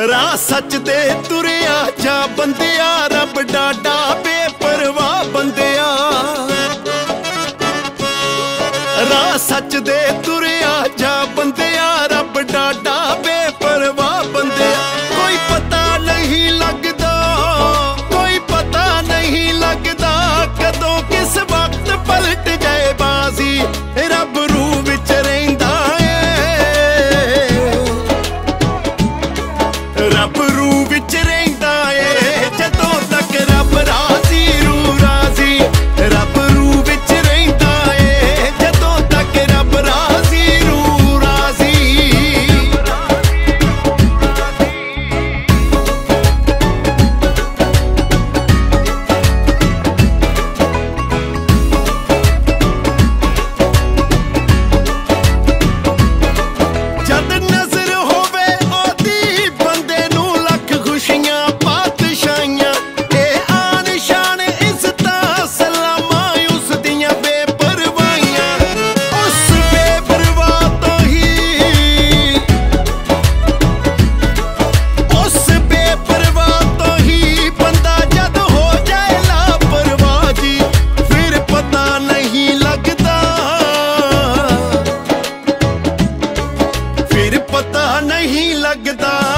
राह सच दे तुरिया जा बंदिया, रब डाडा बेपरवाह बंदिया। राह सच दे तुरिया जा बंदिया, रब डाडा बेपरवाह बंदिया। कोई पता नहीं लगदा, कोई पता नहीं लगदा, कदों किस वक्त पलट जाए बाजी। रब रूह विच रहिंदा रब रूह विच रहिंदा ए, जदों तक रब राजी रूह राजी। रब रूह विच रहिंदा ए, जदों तक रब राजी रूह राजी। जद नजर होवे ओदी बंदे नू लख खुशियां पातशाइयां। ए आन शान इज्जतां सलामां उस दियां बेपरवाहियां। उस बेपरवाह तो ही, उस बेपरवाह तो ही बंदा जद हो जाए लापरवाह जी, फिर पता नहीं लगदा, फिर पता नहीं लगदा।